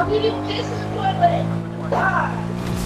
This is what God.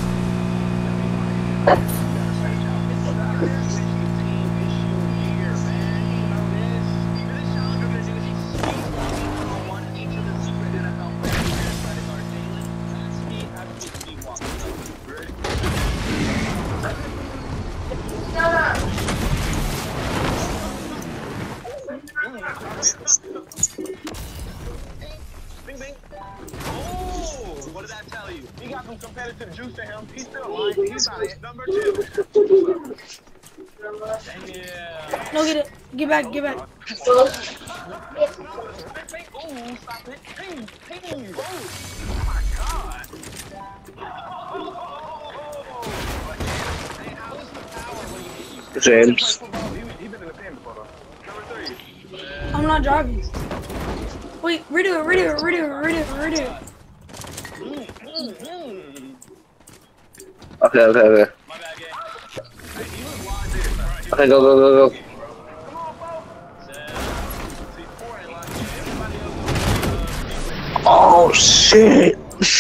Bing, bing. Oh, what did I tell you? He got some competitive juice to him. He's still alive. He's not it. Number 2. Yeah. No, get it. Get back. Get back. Oh, stop it. Ping, ping. Oh, my God. Hey, how is the power when you get James. He's been in the pen before, though. Number 3. I'm not driving. Wait, redo it. Okay. My bad, gang. Hey, he was live there. Okay, go. Oh shit!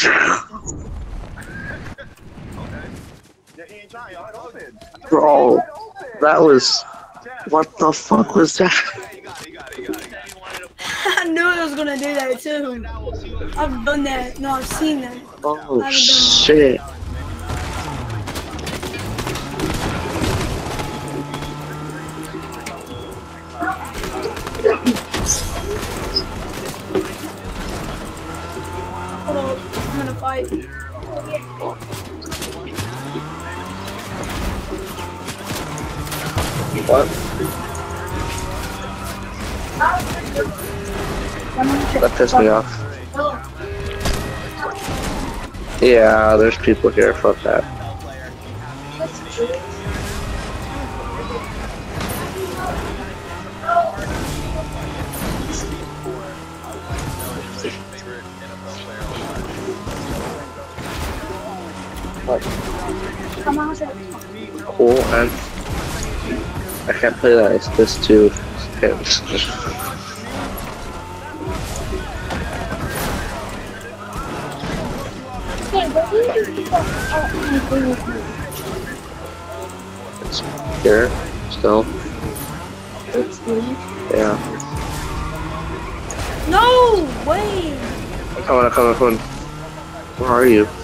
Bro, that was. What the fuck was that? I knew I was gonna do that too. I've done that. No, I've seen that. Oh shit! Hold on, I'm gonna fight. What? That pissed me off. Yeah, there's people here. Fuck that. Cool, and I can't play that. It's this too. It's here still. Yeah. No way! I'm coming. Where are you?